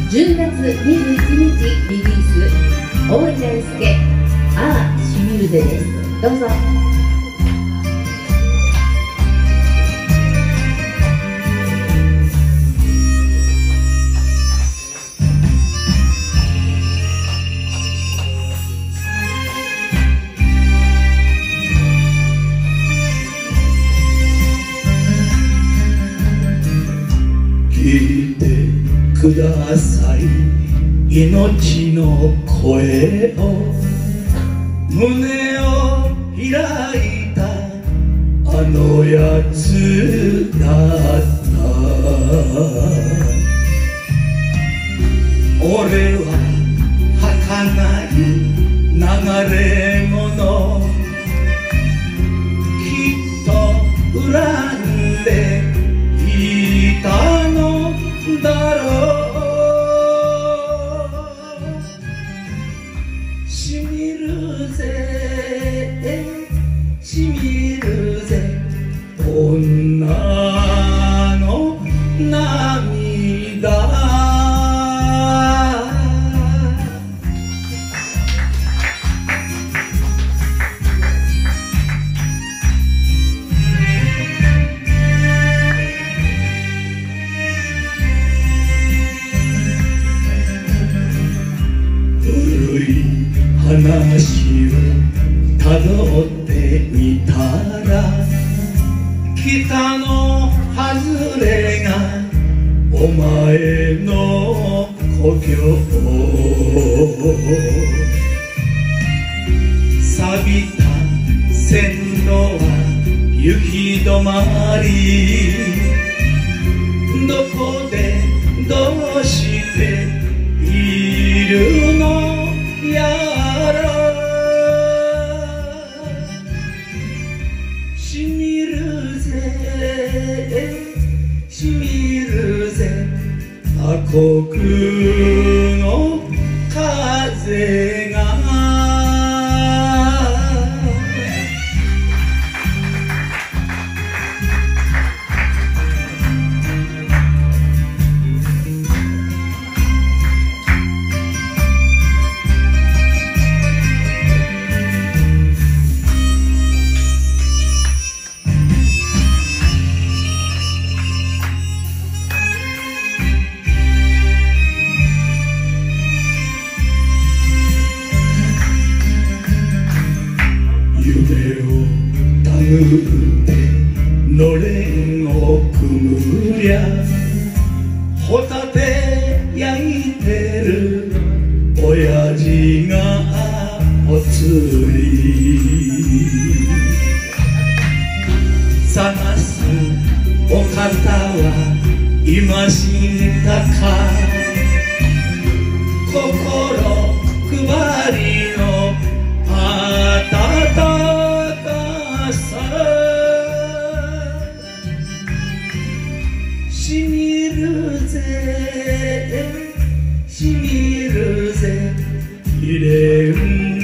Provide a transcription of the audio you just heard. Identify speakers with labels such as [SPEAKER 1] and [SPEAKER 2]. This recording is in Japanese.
[SPEAKER 1] 10月21日リリース大井大輔ああしみるぜです。どうぞ。
[SPEAKER 2] 聞いてください命の声を胸を開いたあのやつだった俺は儚い流れ者きっと恨んでいたのだろうしみるぜしみるぜ女の涙古い話をたどってみたら北の外れがお前の故郷錆びた線路は行き止まりどこでどうしているのやらしみるぜしみるぜ他国の風が夢をたぐってのれんを組むりゃホタテ焼いてる親父がお釣り探すお方はいましたか心配りの温かさしみるぜしみるぜ未練